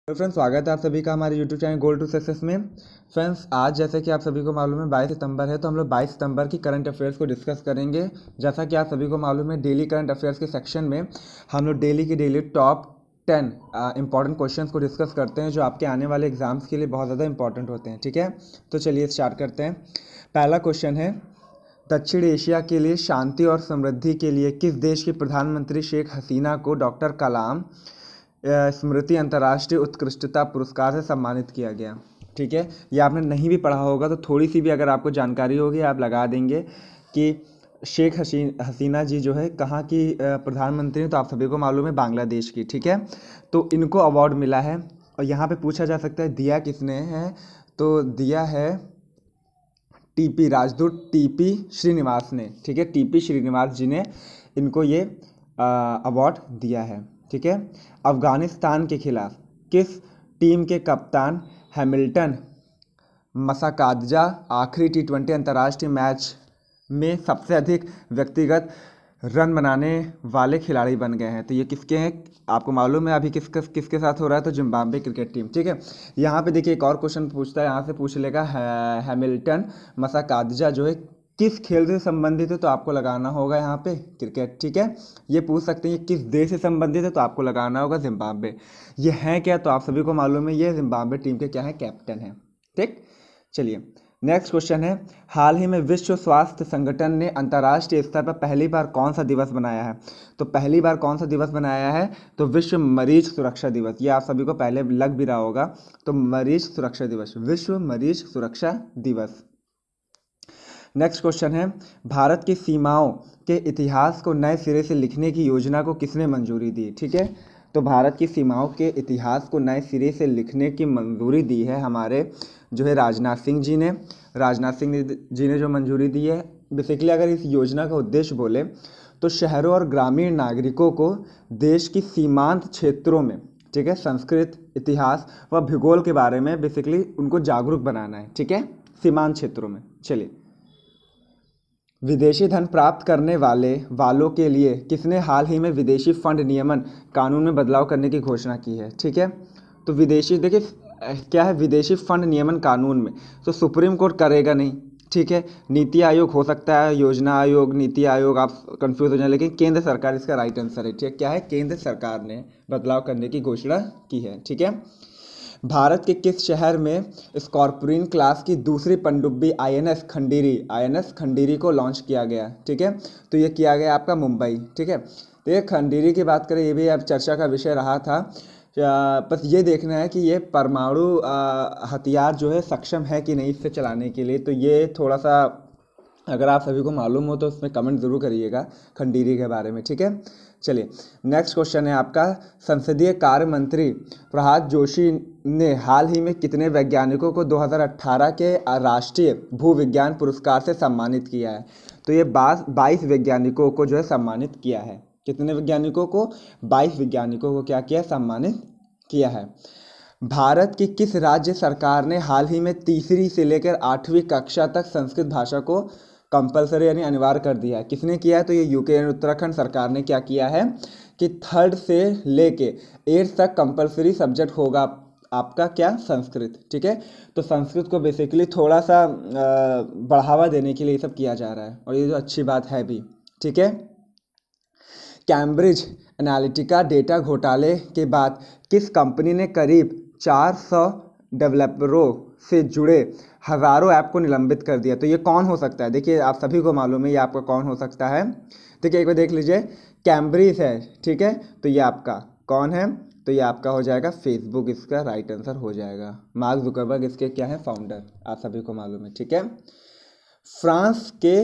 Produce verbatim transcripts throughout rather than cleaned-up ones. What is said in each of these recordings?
तो फ्रेंड्स, स्वागत है आप सभी का हमारे YouTube channel Goal to Success में। फ्रेंड्स, आज जैसे कि आप सभी को मालूम है बाईस सितंबर है, तो हम लोग बाईस सितंबर की करंट अफेयर्स को डिस्कस करेंगे। जैसा कि आप सभी को मालूम है, डेली करंट अफेयर्स के सेक्शन में हम लोग डेली की daily top ten important questions को डिस्कस करते हैं, जो आपके आने वाले एग्जाम्स के लिए बहुत ज़्यादा इंपॉर्टेंट होते हैं। ठीक है, तो चलिए स्टार्ट करते हैं। पहला क्वेश्चन है, दक्षिण एशिया के लिए शांति और समृद्धि के लिए किस देश की प्रधानमंत्री शेख हसीना को डॉक्टर कलाम स्मृति अंतर्राष्ट्रीय उत्कृष्टता पुरस्कार से सम्मानित किया गया? ठीक है, ये आपने नहीं भी पढ़ा होगा तो थोड़ी सी भी अगर आपको जानकारी होगी आप लगा देंगे कि शेख हसीन हसीना जी जो है कहाँ की प्रधानमंत्री हैं, तो आप सभी को मालूम है बांग्लादेश की। ठीक है, तो इनको अवार्ड मिला है और यहाँ पे पूछा जा सकता है दिया किसने है, तो दिया है टीपी राजदूत टीपी श्रीनिवास ने। ठीक है, टीपी श्रीनिवास जी ने इनको ये अवार्ड दिया है। ठीक है, अफगानिस्तान के खिलाफ किस टीम के कप्तान हैमिल्टन मसाकादजा आखिरी टी ट्वेंटी अंतर्राष्ट्रीय मैच में सबसे अधिक व्यक्तिगत रन बनाने वाले खिलाड़ी बन गए हैं? तो ये किसके हैं आपको मालूम है? अभी किस किस किसके साथ हो रहा है? तो जिम्बाब्वे क्रिकेट टीम। ठीक है, यहाँ पे देखिए एक और क्वेश्चन पूछता है, यहाँ से पूछ लेगा हैमिल्टन मसाकादजा जो है किस खेल से संबंधित है, तो आपको लगाना होगा यहाँ पे क्रिकेट। ठीक है, ये पूछ सकते हैं किस देश से संबंधित है, तो आपको लगाना होगा जिम्बाब्वे। ये है क्या? तो आप सभी को मालूम है ये जिम्बाब्वे टीम के क्या है, कैप्टन है। ठीक, चलिए नेक्स्ट क्वेश्चन है, हाल ही में विश्व स्वास्थ्य संगठन ने अंतर्राष्ट्रीय स्तर पर पहली बार कौन सा दिवस बनाया है? तो पहली बार कौन सा दिवस बनाया है? तो विश्व मरीज सुरक्षा दिवस। ये आप सभी को पहले लग भी रहा होगा, तो मरीज सुरक्षा दिवस, विश्व मरीज सुरक्षा दिवस। नेक्स्ट क्वेश्चन है, भारत की सीमाओं के इतिहास को नए सिरे से लिखने की योजना को किसने मंजूरी दी? ठीक है, तो भारत की सीमाओं के इतिहास को नए सिरे से लिखने की मंजूरी दी है हमारे जो है राजनाथ सिंह जी ने। राजनाथ सिंह जी ने जो मंजूरी दी है, बेसिकली अगर इस योजना का उद्देश्य बोले तो शहरों और ग्रामीण नागरिकों को देश की सीमांत क्षेत्रों में, ठीक है, संस्कृत, इतिहास व भूगोल के बारे में बेसिकली उनको जागरूक बनाना है। ठीक है, सीमांत क्षेत्रों में। चलिए, विदेशी धन प्राप्त करने वाले वालों के लिए किसने हाल ही में विदेशी फंड नियमन कानून में बदलाव करने की घोषणा की है? ठीक है, तो विदेशी, देखिए क्या है विदेशी फंड नियमन कानून में, तो सुप्रीम कोर्ट करेगा नहीं। ठीक है, नीति आयोग हो सकता है, योजना आयोग, नीति आयोग, आप कंफ्यूज हो जाए, लेकिन केंद्र सरकार इसका राइट आंसर है। ठीक है, क्या है? केंद्र सरकार ने बदलाव करने की घोषणा की है। ठीक है, भारत के किस शहर में स्कॉर्पियन क्लास की दूसरी पनडुब्बी आईएनएस खंडेरी आईएनएस खंडेरी को लॉन्च किया गया? ठीक है, तो ये किया गया आपका मुंबई। ठीक है, तो ये खंडेरी की बात करें, ये भी अब चर्चा का विषय रहा था। बस ये देखना है कि ये परमाणु हथियार जो है सक्षम है कि नहीं इससे चलाने के लिए, तो ये थोड़ा सा अगर आप सभी को मालूम हो तो उसमें कमेंट जरूर करिएगा खंडेरी के बारे में। ठीक है, चलिए नेक्स्ट क्वेश्चन है आपका, संसदीय कार्य मंत्री प्रह्लाद जोशी ने हाल ही में कितने वैज्ञानिकों को दो हज़ार अठारह के राष्ट्रीय भूविज्ञान पुरस्कार से सम्मानित किया है? तो ये बाईस वैज्ञानिकों को जो है सम्मानित किया है। कितने वैज्ञानिकों को? बाईस वैज्ञानिकों को क्या किया? सम्मानित किया है। भारत की किस राज्य सरकार ने हाल ही में तीसरी से लेकर आठवीं कक्षा तक संस्कृत भाषा को कंपलसरी यानी अनिवार्य कर दिया है? किसने किया है? तो ये यूके यानी उत्तराखंड सरकार ने क्या किया है कि थर्ड से लेके एट्थ तक कंपलसरी सब्जेक्ट होगा आपका क्या? संस्कृत। ठीक है, तो संस्कृत को बेसिकली थोड़ा सा बढ़ावा देने के लिए ये सब किया जा रहा है और ये जो अच्छी बात है भी। ठीक है, कैम्ब्रिज एनालिटिका डेटा घोटाले के बाद किस कंपनी ने करीब चार सौ डेवलपरों से जुड़े हज़ारों ऐप को निलंबित कर दिया? तो ये कौन हो सकता है? देखिए आप सभी को मालूम है ये आपका कौन हो सकता है। देखिए एक बार देख लीजिए, कैम्ब्रिज है। ठीक है, तो ये आपका कौन है? तो ये आपका हो जाएगा फेसबुक, इसका राइट आंसर हो जाएगा। मार्क जुकरबर्ग इसके क्या है? फाउंडर, आप सभी को मालूम है। ठीक है, फ्रांस के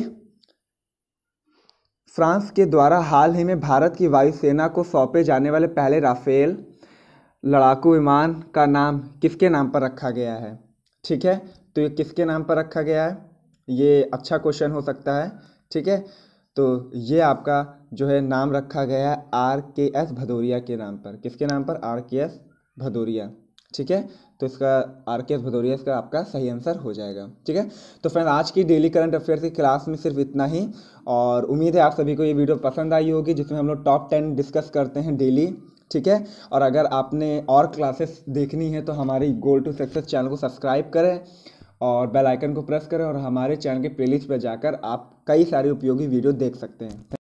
फ्रांस के द्वारा हाल ही में भारत की वायुसेना को सौंपे जाने वाले पहले राफेल लड़ाकू विमान का नाम किसके नाम पर रखा गया है? ठीक है, तो ये किसके नाम पर रखा गया है? ये अच्छा क्वेश्चन हो सकता है। ठीक है, तो ये आपका जो है नाम रखा गया है आर के एस भदौरिया के नाम पर। किसके नाम पर? आर के एस भदौरिया। ठीक है, तो इसका आर के एस भदौरिया इसका आपका सही आंसर हो जाएगा। ठीक है, तो फ्रेंड आज की डेली करंट अफेयर्स की क्लास में सिर्फ इतना ही, और उम्मीद है आप सभी को ये वीडियो पसंद आई होगी, जिसमें हम लोग टॉप टेन डिस्कस करते हैं डेली। ठीक है। और अगर आपने और क्लासेस देखनी है तो हमारी गोल टू सक्सेस चैनल को सब्सक्राइब करें और बेल आइकन को प्रेस करें और हमारे चैनल के प्लेलिस्ट पर जाकर आप कई सारी उपयोगी वीडियो देख सकते हैं।